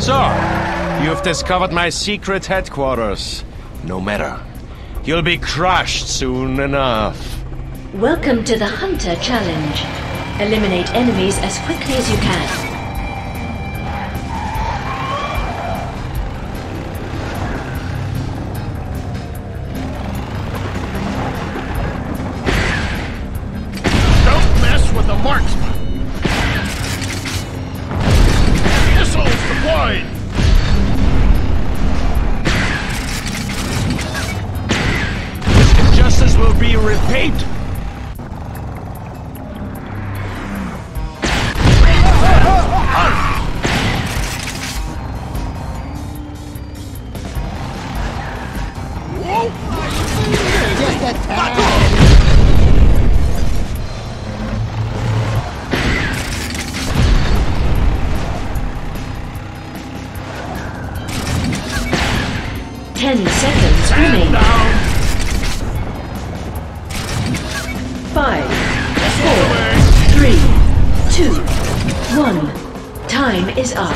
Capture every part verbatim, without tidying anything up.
So, you've discovered my secret headquarters. No matter. You'll be crushed soon enough. Welcome to the Hunter Challenge. Eliminate enemies as quickly as you can. Don't mess with the marksman. Missiles deployed. Justice will be repaid. Just a tad. Ten seconds remain. Down. Five, four, three, two, one. Time is up.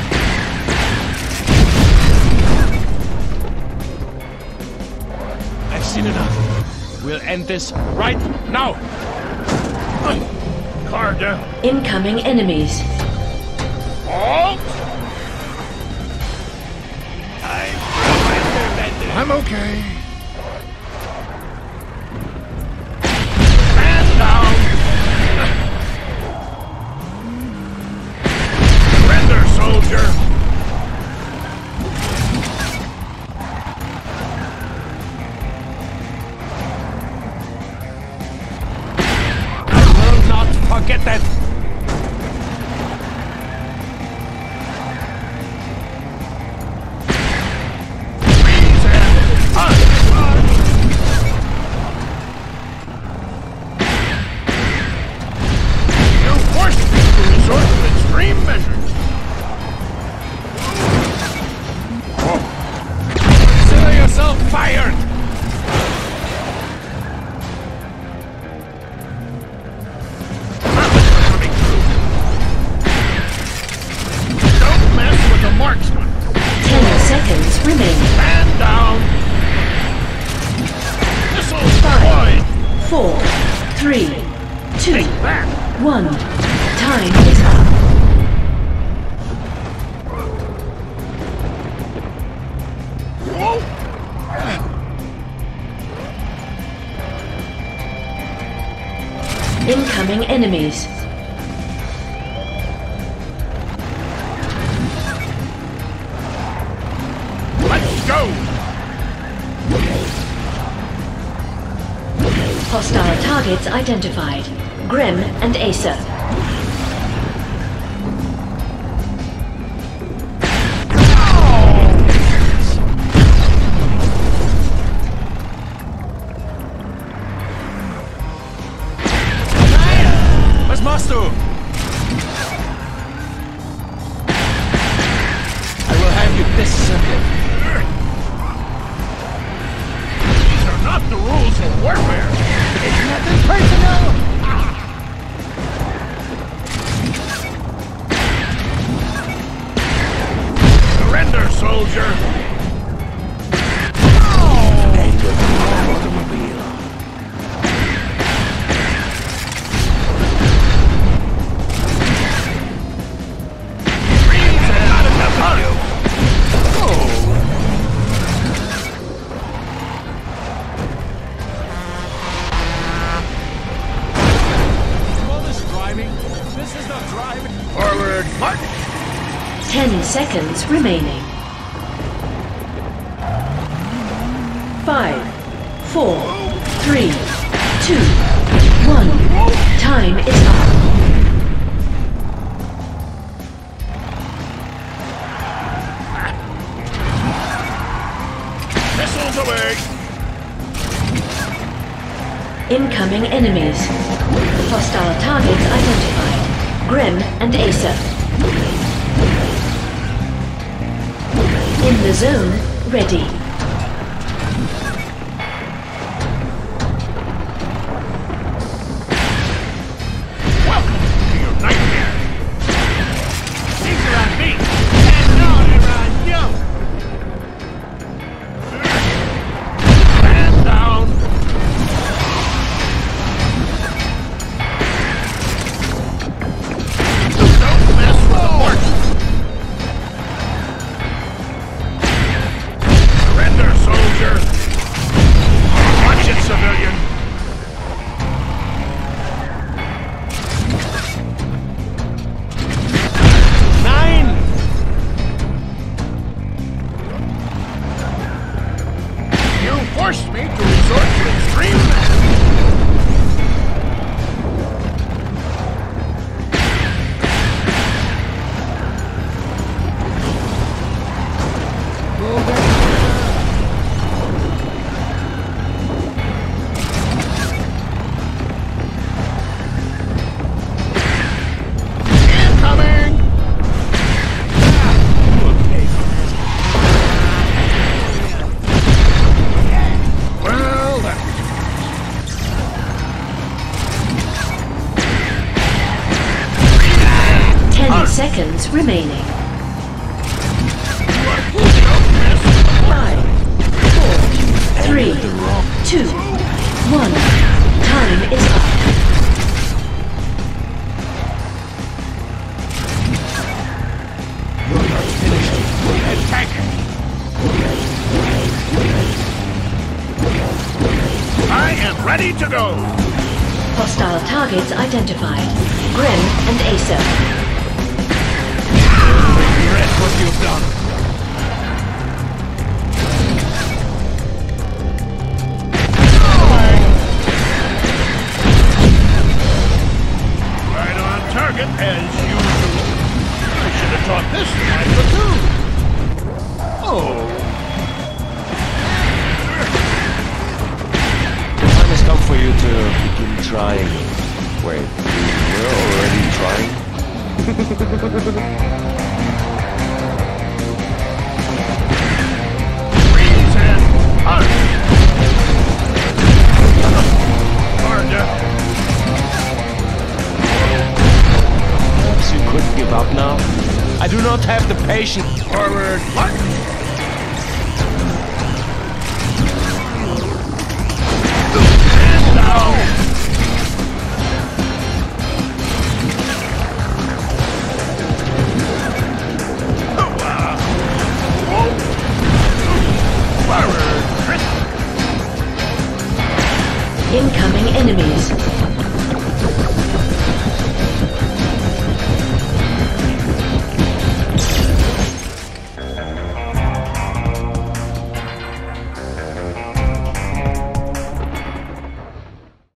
I've seen enough. We'll end this right now. Car down. Incoming enemies. Halt! I'm okay. Stand down. Surrender, soldier. I will not forget that. Fired! Don't mess with the marksman. Ten seconds remain. Stand down. Missiles deployed. Four, three, two, Take that. one. Time is up. Whoa. Incoming enemies. Let's go. Hostile targets identified. Grim and Acer. Must do. I will have you disassembled. These are not the rules of warfare. It's nothing personal. Surrender, soldier. Forward, march! Ten seconds remaining. Five, four, three, two, one. Time is up. Missiles away! Incoming enemies. Hostile targets identified. Grim and Acer. In the zone, ready. Welcome to your nightmare! These are on me! And now seconds remaining. Five, four, three, two, one. Time is up. Attack! I am ready to go! Hostile targets identified. Gren and Acer. Regret what you've done. Right on target as usual. I should have taught this to my platoon. Oh. The time has come for you to begin trying. Wait, you're already trying? Freeze and hunt! Harder. Perhaps you could give up now? I do not have the patience. Forward march! And now!